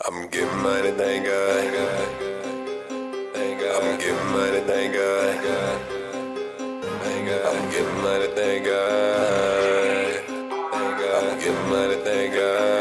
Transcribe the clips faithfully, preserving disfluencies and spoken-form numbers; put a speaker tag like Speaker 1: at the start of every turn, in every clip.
Speaker 1: I'm getting money, thank God. Thank God. I'm getting money, thank God. Thank God. I'm getting money, thank God. Thank God. I'm getting money, thank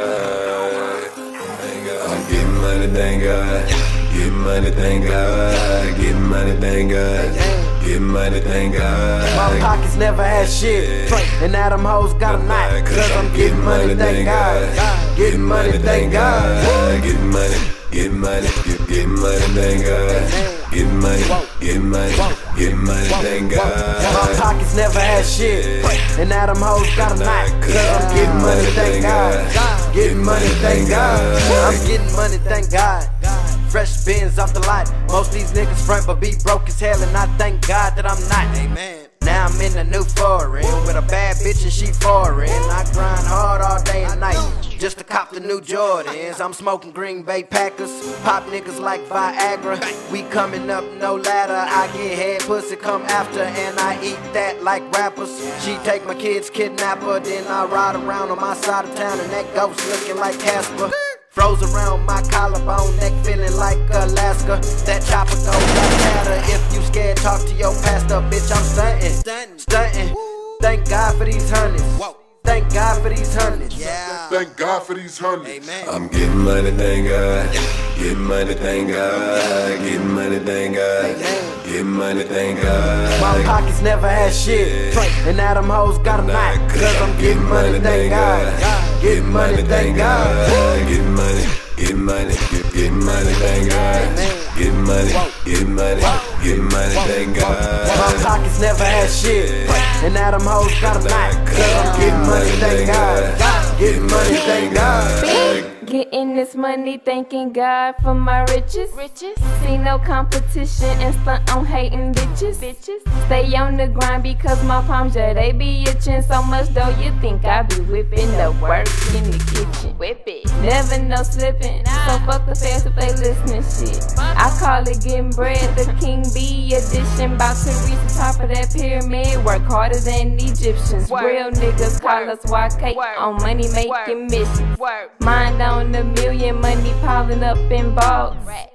Speaker 1: God. Thank God. I'm getting money, thank God. Getting money, thank God. Getting money, thank God. Getting money, thank God.
Speaker 2: My pockets never had shit, and now them hoes got a knot. Cause I'm getting money, thank God. Getting money, thank God.
Speaker 1: Getting money, getting money, getting money, thank God. Getting money, getting money, getting money, thank God.
Speaker 2: My pockets never had shit, and now them hoes got a knot. Cause I'm getting money, thank God. Getting money, thank God. I'm getting money, thank God. Fresh bins off the lot. Most these niggas front but be broke as hell, and I thank God that I'm not. Amen. Now I'm in a new foreign with a bad bitch and she foreign. I grind hard all day and night just to cop the new Jordans. I'm smoking Green Bay Packers, pop niggas like Viagra. We coming up no ladder. I get head, pussy come after, and I eat that like rappers. She take my kids, kidnap her, then I ride around on my side of town, and that ghost looking like Casper. Froze around my collarbone, neck feeling like Alaska. That chopper go like chatter. If you scared, talk to your pastor. Bitch, I'm stunting, stunting. Thank God for these hundreds. Thank God for these hundreds.
Speaker 3: Yeah. Thank God for these hundreds.
Speaker 2: Amen.
Speaker 1: I'm getting money, thank God. Getting money, thank God. Getting money, thank God. Getting money, thank God.
Speaker 2: My pockets never had shit, and now them hoes got a knot. Cause I'm getting money, thank God. Getting money, thank God.
Speaker 1: Getting money, getting money, getting money, thank God. Getting money, getting money, getting money, thank God.
Speaker 2: My pockets never had shit, and now them hoes got a knot. Cause I'm getting money, thank God. Getting money, thank God.
Speaker 4: Getting this money, thanking God for my riches. Riches. See no competition and stunt on hating bitches. Bitches. Stay on the grind because my palms, yeah, they be itching so much though. You think I be whipping the work in the kitchen? Whip it. Never no slipping. So fuck the fans if they listening shit. I call it getting bread, the King B edition. About to reach the top of that pyramid. Work harder than Egyptians. Real niggas call us Y K on money making missions. Mind on the million, money piling up in balls.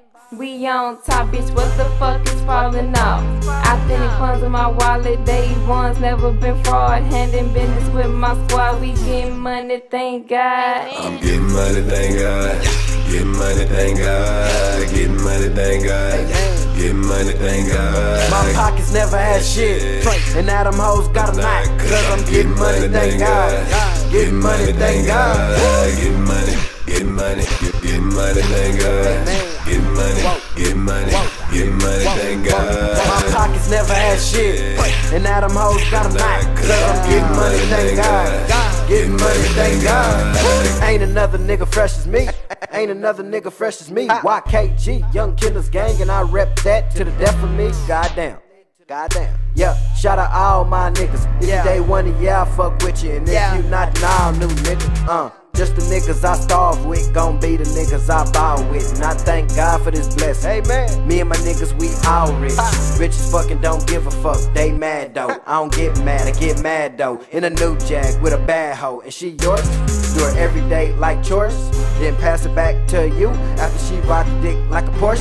Speaker 4: We on top, bitch, what the fuck is falling off? Authentic funds in my wallet, day ones, never been fraud. Handing business with my squad, we getting money, thank God.
Speaker 1: I'm getting money, thank God. Getting money, thank God. Getting money, thank God. Getting money, thank God.
Speaker 2: My pockets never had shit, and now them hoes got a knot. Cause I'm getting money, thank God. Getting money, thank God.
Speaker 1: Getting money, getting money, getting money, thank God. Getting money, getting money, getting money, thank God.
Speaker 2: My pockets never had shit, and now them hoes got a knot. Cause I'm getting money, thank God. Getting money, thank God. Ain't another nigga fresh as me. Ain't another nigga fresh as me. Y K G, Young Killers Gang, and I rep that to the death of me. Goddamn. Goddamn. Yeah, shout out all my niggas. If you day one, yeah, I fuck with you. And if yeah. you not, nah, new nigga. Uh, just the niggas I starve with, gon' be the niggas I ball with. And I thank God for this blessing. Amen. Me and my niggas, we all rich. Ha. Rich as fucking don't give a fuck. They mad though. I don't get mad, I get mad though. In a new jag with a bad hoe. And she yours? Do her every day like chores. Then pass it back to you after she ride the dick like a Porsche.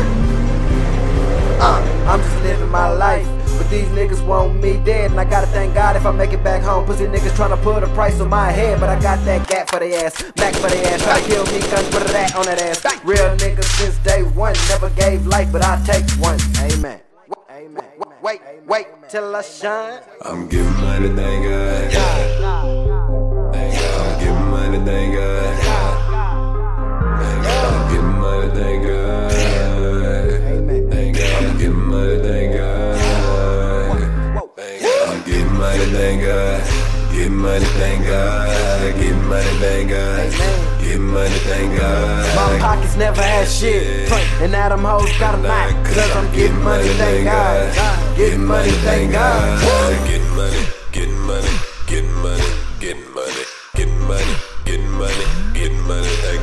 Speaker 2: Uh, I'm just living my life, but these niggas want me dead. And I gotta thank God if I make it back home. Pussy niggas tryna put a price on my head, but I got that gap for the ass, back for the ass. Try to kill me, cause put a that on that ass. Real niggas since day one, never gave life, but I take one. Amen. Amen. Wait, wait, till I shine.
Speaker 1: I'm getting money, thank God. Thank God. I'm getting money, thank God. Thank God. I'm getting money, thank God. Getting money, thank God. I'm getting money, thank God. Getting money, thank God. Getting money, thank God. Getting money, thank God.
Speaker 2: My pockets never had shit, and now them hoes got a knot. Cause I'm getting money, thank God. Getting money, thank God.
Speaker 1: Getting money, getting money, getting money, getting money, getting money, getting money, getting money, thank God.